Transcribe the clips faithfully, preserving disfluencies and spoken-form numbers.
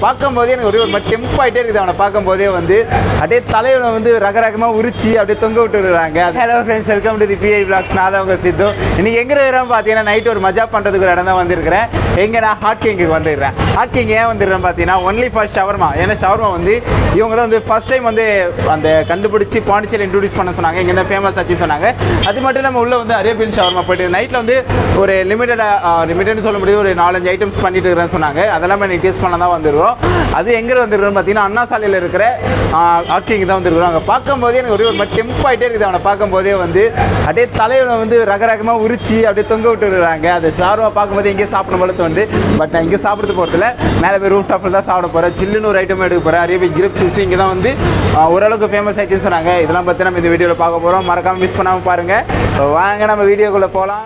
பார்க்கும்போதே எனக்கு ஒரே ஒரு மாதிரி டெம்ப் ஆகிட்டே இருக்குது. அவனை பார்க்கும்போதே வந்து அப்படியே தலையில வந்து ரக ரகமாக உரிச்சு அப்படியே தொங்க விட்டுருக்காங்க. Hello friends, welcome to the pyvlogs. நான் தான் உங்கள் சித்து. இன்னைக்கு எங்கே இருக்கிறேன் பார்த்தீங்கன்னா நைட் ஒரு மஜா பண்ணுறதுக்கு ஒரு இடம் தான் வந்திருக்கிறேன். எங்கே நான் ஹாட் கிங்குக்கு வந்துடுறேன். ஹாட் கிங் ஏன் வந்துடுறேன் பார்த்தீங்கன்னா ஒன்லி ஃபார் ஷவர்மா. ஏன்னா ஷவர்மா வந்து இவங்க தான் வந்து ஃபர்ஸ்ட் டைம் வந்து அந்த கண்டுபிடிச்சி பாண்டிச்சேரி இன்ட்ரடியூஸ் பண்ண சொன்னாங்க. இங்கே தான் ஃபேமஸ் ஆச்சு சொன்னாங்க. அது மட்டும் நம்ம உள்ள வந்து அரேபியன் ஷவர்மா போயிட்டு நைட்டில் வந்து ஒரு லிமிட்டடாக லிமிட்டட்னு சொல்ல முடியும் ஒரு நாலஞ்சு ஐட்டம்ஸ் பண்ணிட்டு இருக்கிறேன்னு சொன்னாங்க. அதெல்லாம் நீங்கள் டேஸ்ட் பண்ண தான் வந்துடுவோம். அது எங்கே வந்துருக்கோம் பார்த்தீங்கன்னா அண்ணா சாலையில் இருக்கிற ஹாட் கிங் தான் வந்துருக்கிறோம். அங்கே பார்க்கும்போதே எனக்கு ஒரே ஒரு மாதிரி டெம்ப் ஆகிட்டே இருக்குது. அவனை பார்க்கும்போதே வந்து அப்படியே தலையில வந்து ரக ரகமாக உரிச்சு அப்படியே தொங்க விட்டுருக்காங்க. அது ஷவர்மா பார்க்கும்போது எங்கேயே சாப்பிடும் போல தோணுது. பட் நான் இங்கே சாப்பிட்டு போகிறதுல மேலே போய் ரூஃப் டாப்பில் தான் சாப்பிட போகிறேன். சில்லுன்னு ஒரு ஐட்டம் எடுக்க போகிறேன். அரேபிக் கிரிப் சூஸ் இங்கே தான் வந்து ஓரளவுக்கு ஃபேமஸ் ஆயிடுச்சுன்னு சொன்னாங்க. இதெல்லாம் பற்றி நம்ம இந்த வீடியோவில் பார்க்க போகிறோம். மறக்காமல் மிஸ் பண்ணாமல் பாருங்கள். வாங்க நம்ம வீடியோக்குள்ளே போகலாம்.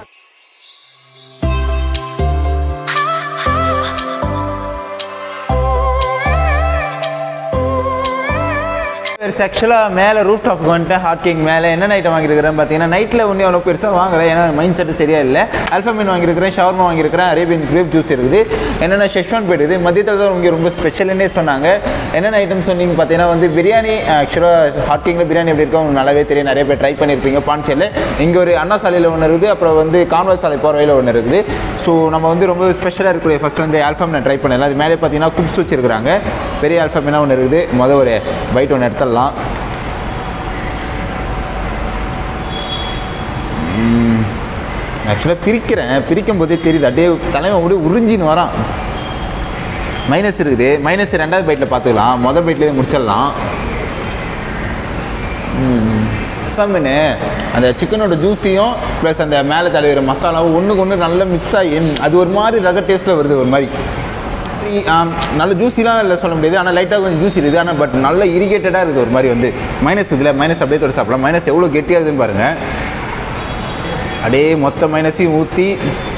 ஆக்சுவலாக மேலே ரூஃப் டாப்புக்கு வந்துட்டு ஹாட் கிங் மேலே என்னென்ன ஐட்டம் வாங்கியிருக்கிறேன் பார்த்தீங்கன்னா நைட்டில் ஒன்றும் அவ்வளோ பெருசாக வாங்கலை. ஏன்னா மைண்ட் செட்டு சரியா இல்லை. அல்ஃபா மீன் வாங்கியிருக்கிறேன், ஷவர்மா வாங்கியிருக்கிறேன், அரேபியன் கிரேப் ஜூஸ் இருக்குது, என்னென்ன ஷெஷ்வான் போயிடுது. மதியத்தில் தான் இங்கே ரொம்ப ஸ்பெஷல்னே சொன்னாங்க. என்னென்ன ஐட்டம் சொன்னீங்க பார்த்தீங்கன்னா வந்து பிரியாணி. ஆக்சுவலாக ஹாட் கிங்கில் பிரியாணி எப்படி இருக்கும் உங்களுக்கு நல்லாவே தெரியும். நிறைய பேர் ட்ரை பண்ணியிருப்பீங்க. பாண்டிச்சேரியில் இங்கே ஒரு அண்ணா சாலையில் ஒன்று இருக்குது, அப்புறம் வந்து கான்வல் சாலை போகிற வழியில் ஒன்று இருக்குது. ஸோ நம்ம வந்து ரொம்ப ஸ்பெஷலாக இருக்கக்கூடிய ஃபஸ்ட் வந்து அல்ஃபா மீன் ட்ரை பண்ணலாம். அது மேலே பார்த்தீங்கன்னா குப்ஸ் வச்சுருக்காங்க. பெரிய அல்ஃபா மீனாக ஒன்று இருக்குது. மொதல் ஒரு பைட் ஒன்று எடுத்துடலாம். ஆக்சுவலாக பிரிக்கிறேன், பிரிக்கும் போதே தெரியுது அப்படியே தலைமை கூட உறிஞ்சின்னு வரான். மைனஸ் இருக்குது. மைனஸ் ரெண்டாவது பைட்டில் பார்த்துக்கலாம். மொதல் பைட்லேயே முடிச்சிடலாம். மீன் அந்த சிக்கனோட ஜூஸையும் ப்ளஸ் அந்த மேலே தடவிற மசாலாவும் ஒன்றுக்கு ஒன்று நல்லா மிக்ஸ் ஆகி அது ஒரு மாதிரி ரக டேஸ்ட்டில் வருது. ஒரு மாதிரி நல்ல ஜூஸிலாம் இல்லை சொல்ல முடியாது. ஆனால் லைட்டாக கொஞ்சம் ஜூஸ் இருக்குது. ஆனால் பட் நல்ல இரிகேட்டடாக இருக்குது. ஒரு மாதிரி வந்து மைனஸ் இதில் மைனஸ் அப்படியே தொட சாப்பிடலாம். மைனஸ் எவ்வளோ கெட்டியாகுதுன்னு பாருங்கள். அப்படியே மொத்த மைனஸையும் ஊற்றி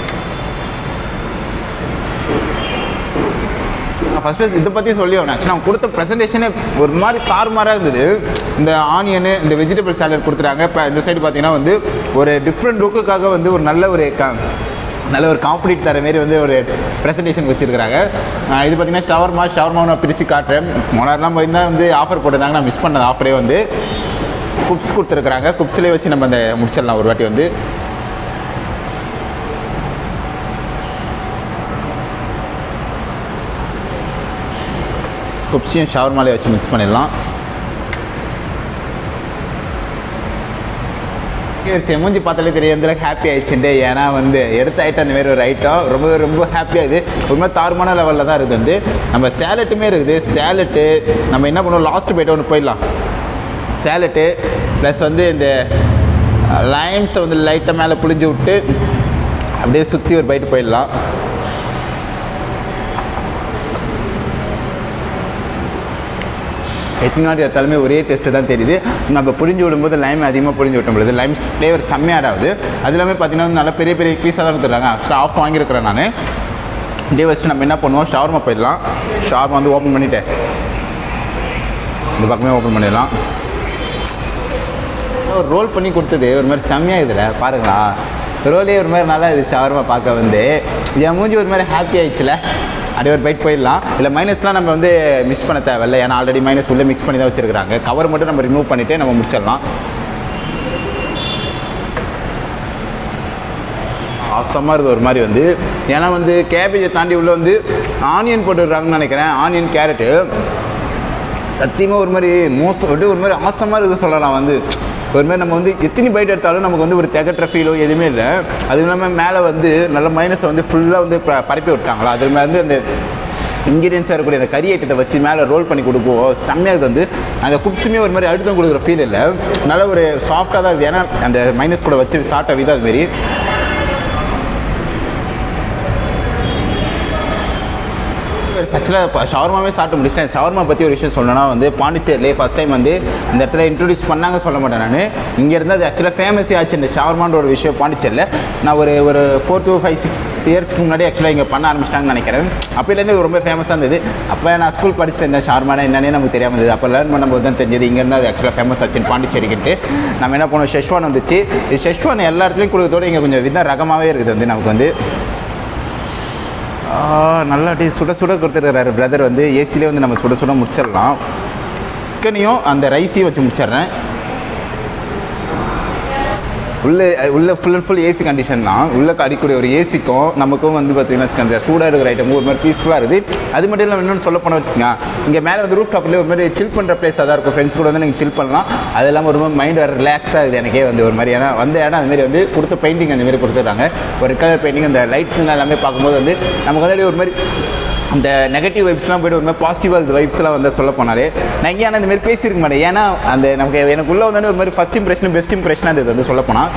ஃபஸ்ட் ப்ளேஸ் இதை பற்றி சொல்லி ஆகணும். ஆக்சுவலாக அவங்க கொடுத்த ப்ரெசன்டேஷனே ஒரு மாதிரி தாறுமாறாக இருந்தது. இந்த ஆனியனு இந்த வெஜிடபிள் சாலட் கொடுத்துட்டாங்க. இப்போ இந்த சைடு பார்த்தீங்கன்னா வந்து ஒரு டிஃப்ரெண்ட் லுக்குக்காக வந்து ஒரு நல்ல ஒரு க நல்ல ஒரு காம்ப்ளீட் தர மாரி வந்து ஒரு ப்ரெசன்டேஷன் வச்சுருக்கிறாங்க. இது பார்த்தீங்கன்னா ஷவர்மா ஷவர்மா நான் பிரித்து காட்டுறேன். மொனாரெலாம் போயிருந்தால் வந்து ஆஃபர் போட்டிருந்தாங்க. நான் மிஸ் பண்ணது ஆஃபரே வந்து குப்ஸ் கொடுத்துருக்குறாங்க. குப்ஸ்லேயே வச்சு நம்ம அந்த முடிச்சிடலாம் ஒரு வாட்டி வந்து. குப்ஸையும் ஷவர்மாலே வச்சு மிக்ஸ் பண்ணிடலாம். செம்மஞ்சி பார்த்தாலே தெரியும் எந்தளவுக்கு ஹாப்பி ஆயிடுச்சுட்டு. ஏன்னா வந்து எடுத்த ஐட்டம் அந்த மாதிரி ஒரு ஐட்டம் ரொம்ப ரொம்ப ஹாப்பியாக இருக்குது. ரொம்ப தாறுமான லெவலில் தான் இருக்குது. வந்து நம்ம சேலட்டுமே இருக்குது. சேலட்டு நம்ம என்ன பண்ணுவோம் லாஸ்ட்டு போய்ட்டு ஒன்று போயிடலாம். சேலட்டு ப்ளஸ் வந்து இந்த லைம்ஸை வந்து லைட்டாக மேலே புளிஞ்சு விட்டு அப்படியே சுற்றி ஒரு பைட்டு போயிடலாம். எத்தனை நாள் எடுத்தாலுமே ஒரே டேஸ்ட்டு தான் தெரியுது. நம்ம புளிஞ்சு விடும்போது லைம் அதிகமாக புளிஞ்சு விட்ட முடியாது. லைம் ஃப்ளேவர் செம்மையாடாது. அது எல்லாமே பார்த்தீங்கன்னா நல்ல பெரிய பெரிய பீஸாக தான் கொடுத்துருக்காங்க. ஆக்சுவலாக ஆஃப் வாங்கியிருக்கிறேன் நான். இதே வச்சு நம்ம என்ன பண்ணுவோம் ஷவர்மா போயிடலாம். ஷவர்மா வந்து ஓப்பன் பண்ணிவிட்டேன். இந்த பக்கமே ஓப்பன் பண்ணிடலாம். ஒரு ரோல் பண்ணி கொடுத்தது ஒரு மாதிரி செம்மையாக இதில் பாருங்களா. ரோலே ஒரு மாதிரி நல்லா இது ஷவர்மா பார்க்க வந்து என் மூஞ்சி ஒரு மாதிரி ஹாப்பி ஆயிடுச்சுல. அப்படியே ஒரு பைட் போயிடலாம். இல்லை மைனஸ்லாம் நம்ம வந்து மிக்ஸ் பண்ண தேவையில்லை. ஏன்னா ஆல்ரெடி மைனஸ் உள்ளே மிக்ஸ் பண்ணி தான் வச்சுருக்காங்க. கவர் மட்டும் நம்ம ரிமூவ் பண்ணிவிட்டு நம்ம முடிச்சிடலாம். ஆசமாக இருக்குது ஒரு மாதிரி வந்து. ஏன்னா வந்து கேபேஜை தாண்டி உள்ளே வந்து ஆனியன் போட்டுருக்காங்கன்னு நினைக்கிறேன். ஆனியன் கேரட்டு சத்தியமாக ஒரு மாதிரி மோஸ்ட் அப்படியே ஒரு மாதிரி ஆசமாக இருக்குது சொல்லலாம். வந்து ஒரு மாதிரி நம்ம வந்து எத்தனை பைட் எடுத்தாலும் நமக்கு வந்து ஒரு திகட்டுற ஃபீலோ எதுவுமே இல்லை. அதுவும் இல்லாமல் மேலே வந்து நல்ல மைனஸை வந்து ஃபுல்லாக வந்து ப பரப்பி விட்டாங்களா. அது மேலே வந்து அந்த இன்க்ரீடியன்ஸாக இருக்கக்கூடிய அந்த கறி ஐட்டத்தை வச்சு மேலே ரோல் பண்ணி கொடுக்குவோம். செம்மையாக வந்து அந்த குப்ஸுமே ஒரு மாதிரி அழுத்தம் கொடுக்குற ஃபீல் இல்லை. நல்ல ஒரு சாஃப்டாக தான் இருக்குது. ஏன்னா அந்த மைனஸ் கூட வச்சு சாப்பிட்ட விதம் அதுமாரி ஆக்சுவலாக ஷவர்மாவே சாப்பிட்டு முடிச்சிட்டேன். ஷவர்மா பற்றி ஒரு விஷயம் சொல்லணும்னா வந்து பாண்டிச்சேரியிலே ஃபஸ்ட் டைம் வந்து இந்த இடத்துல இன்ட்ரடியூஸ் பண்ணாங்க சொல்ல மாட்டேன் நான். இங்கேருந்து அது ஆக்சுவலாக ஃபேமஸே ஆச்சு இந்த ஷவர்மான்ற ஒரு விஷயம் பாண்டிச்சேரியில். நான் ஒரு ஒரு ஃபோர் டு ஃபைவ் சிக்ஸ் இயர்ஸ்க்கு முன்னாடி ஆக்சுவலாக இங்கே பண்ண ஆரம்பிச்சிட்டாங்கன்னு நினைக்கிறேன். அப்போலேருந்து ரொம்ப ஃபேமஸாக இருந்தது. அப்போ நான் ஸ்கூல் படிச்சுட்டு இருந்தேன். ஷவர்மானா என்னன்னே நமக்கு தெரியாமல் இருந்தது. அப்போ லேர்ன் பண்ணும்போது தான் தெரிஞ்சது இங்கேருந்து அது ஆக்சுவலாக ஃபேமஸ் ஆச்சுன்னு பாண்டிச்சேரிக்கிட்டு. நம்ம என்ன பண்ணுவோம் ஷெஷ்வான் வந்துச்சு. இது ஷெஷ்வான் எல்லா இடத்துலையும் கொடுக்கறதோடு இங்கே கொஞ்சம் விதம் ரகமாகவே இருக்குது வந்து நமக்கு வந்து நல்லா அப்படியே சுட சுட கொடுத்துருக்காரு பிரதர் வந்து. ஏசிலே வந்து நம்ம சுட சுட முடிச்சிடலாம். சிக்கனையும் அந்த ரைஸையும் வச்சு முடிச்சிட்றேன். உள்ளே உள்ளே full and full AC condition தான். உள்ளே அடிக்கூடிய ஒரு ஏசிக்கும் நமக்கும் வந்து பார்த்திங்கன்னா அந்த சூடாக இருக்கிற ஐட்டம் ஒரு மாதிரி பீஸ்ஃபுல்லாக இருக்குது. அது மட்டும் இல்லாமல் இன்னொன்று சொல்ல போனால் வச்சுக்கோங்க, இங்கே மேலே வந்து ரூஃப் டாப்லேயே ஒரு மாதிரி சில் பண்ணுற பிளேஸாக தான் இருக்கும். ஃப்ரெண்ட்ஸ் கூட வந்து நீங்கள் சில் பண்ணலாம். அது இல்லாமல் ஒரு மாதிரி மைண்ட் ரிலாக்ஸாக இருக்குது எனக்கே வந்து ஒரு மாதிரி. ஏன்னா வந்து இடம் அதுமாரி வந்து கொடுத்த பெயிண்டிங் அந்தமாரி கொடுத்துட்றாங்க. ஒரு கலர் பெயிண்டிங் அந்த லைட்ஸ்லாம் எல்லாமே பார்க்கும்போது வந்து நமக்கு வந்து ஒரு மாதிரி அந்த நெகட்டிவ் வைப்ஸ்லாம் போய்ட்டு ஒரு மாதிரி பாசிட்டிவாக வைப்ஸ்லாம் வந்து சொல்ல போனாலே நான் இங்கே ஆனால் இந்தமாரி பேசியிருக்க மாட்டேன். ஏன்னா அந்த நமக்கு எனக்கு உள்ளே வந்து ஒரு மாதிரி ஃபஸ்ட் இம்ப்ரெஷன் பெஸ்ட் இம்ப்ரெஷனாக அது வந்து சொல்ல போனால்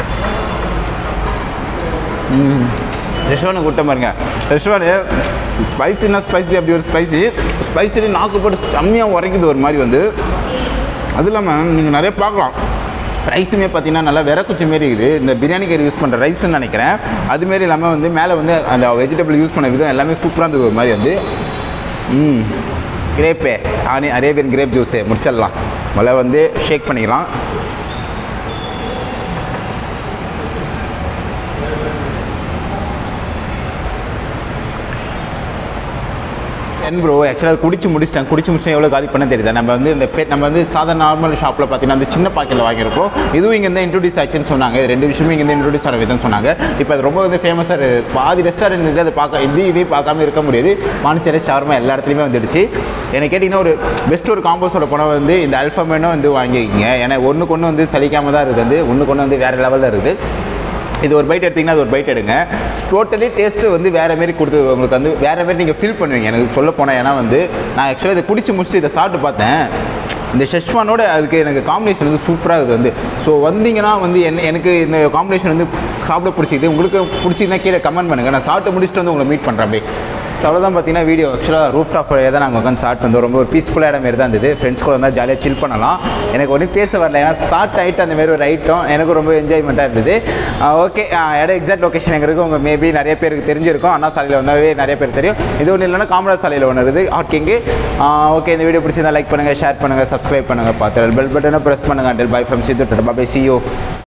ரெஸ்டாரண்ட் கூட்டம் பாருங்க. ரெஸ்டாரண்ட் ஸ்பைசினா ஸ்பைசி அப்படி ஒரு ஸ்பைசி ஸ்பைசி நாக்கு போட்டு செம்மையாக உரைக்குது ஒரு மாதிரி வந்து. அது இல்லாமல் நீங்கள் நிறைய பார்க்கலாம். ரைஸுமே பார்த்தீங்கன்னா நல்லா விறக்குச்சி மாரி இருக்குது. இந்த பிரியாணி கறி யூஸ் பண்ணுற ரைஸ்ன்னு நினைக்கிறேன். அதுமாரி இல்லாமல் வந்து மேலே வந்து அந்த வெஜிடபிள் யூஸ் பண்ண விதம் எல்லாமே சூப்பராக இருந்தது ஒரு மாதிரி வந்து. ம் கிரேப்பே ஆனி அரேபியன் கிரேப் ஜூஸு முடிச்சிடலாம். முதல்ல வந்து ஷேக் பண்ணிக்கலாம். டென் ப்ரோ ஆக்சுவலாக குடிச்சு முடிச்சிட்டேன். குடிச்சு முடிச்சுட்டு எவ்வளோ காலி பண்ண தெரியுது. நம்ம வந்து இந்த பே நம்ம வந்து சாதாரண நார்மல் ஷாப்பில் பார்த்தீங்கன்னா அந்த சின்ன பாக்கெட்டில் வாங்கியிருப்போம். இதுவும் இங்கே வந்து இன்ட்ரோடியூஸ் ஆச்சுன்னு சொன்னாங்க. ரெண்டு விஷயமும் இங்கே இன்ட்ரோடியூஸ் ஆன விதம்னு சொன்னாங்க. இப்போ அது ரொம்ப வந்து ஃபேமஸாக இருக்குது. பாதி ரெஸ்டாரண்ட் இருக்குது. அதை பார்க்க இது இதையும் பார்க்காம இருக்க முடியாது. பாண்டிச்சேரி ஷவர்மா எல்லா இடத்துலையுமே வந்துடுச்சு. எனக்கு கேட்டிங்கன்னா ஒரு பெஸ்ட் ஒரு காம்போஸோட பணம் வந்து இந்த அல்ஃபாமேனும் வந்து வாங்கிக்கிங்க. ஏன்னா ஒன்றுக்கு ஒன்று வந்து சலிக்காமல் தான் இருக்குது. வந்து ஒன்றுக்கு ஒன்று வந்து வேறு லெவலில் இருக்குது. இது ஒரு பைட் எடுத்திங்கன்னா அது ஒரு பைட் எடுங்க. டோட்டலி டேஸ்ட்டு வந்து வேறு மாரி கொடுத்து உங்களுக்கு வந்து வேறு மாரி நீங்கள் ஃபீல் பண்ணுவீங்க எனக்கு சொல்ல போனால். ஏன்னா வந்து நான் ஆக்சுவலாக இதை குடிச்சு முடிச்சுட்டு இதை சாப்பிட்டு பார்த்தேன். இந்த ஷெஷ்வானோட அதுக்கு எனக்கு காம்பினேஷன் வந்து சூப்பராக இருக்குது வந்து. ஸோ வந்தீங்கன்னா வந்து என்ன எனக்கு இந்த காம்பினேஷன் வந்து சாப்பிட பிடிச்சிது. உங்களுக்கு பிடிச்சிங்கன்னா கீழே கமெண்ட் பண்ணுங்கள். நான் சாப்பிட்டு முடிச்சுட்டு வந்து உங்களை மீட் பண்ணுறேன் அப்படியே. ஸோ அவ்வளோதான் பார்த்தீங்கன்னா வீடியோ. ஆக்சுவலாக ரூஃப் டாப் தான் நாங்கள் உட்காந்து ஸ்டார்ட் வந்து ரொம்ப ஒரு பீஸ்ஃபுல்லாக இடம் மாரி தான் இருந்தது. ஃப்ரெண்ட்ஸ் கூட வந்தால் ஜாலியாக சில் பண்ணலாம். எனக்கு ஒன்றும் பேச வரல. ஏன்னா ஸ்டார்ட் ஆகிட்டு அந்தமாரி ஒரு ஐட்டம் எனக்கு ரொம்ப என்ஜாய்மெண்ட்டாக இருந்தது. ஓகே இடம் எக்ஸாக்ட் லொக்கேஷன் எங்கே இருக்குது உங்கள் மேபி நிறைய பேருக்கு தெரிஞ்சிருக்கும். அண்ணா சாலையில் வந்தாவே நிறைய பேர் தெரியும். இது ஒன்றும் இல்லைன்னா காமராஜ் சாலையில் ஒன்று இருக்குது ஹாட்கிங்கு. ஓகே இந்த வீடியோ பிடிச்சிருந்தா லைக் பண்ணுங்கள், ஷேர் பண்ணுங்கள், சப்ஸ்கிரைப் பண்ணுங்கள், பார்த்து பெல் பட்டனை ப்ரெஸ் பண்ணுங்கள். Until bye from Siddhu. Bye see you.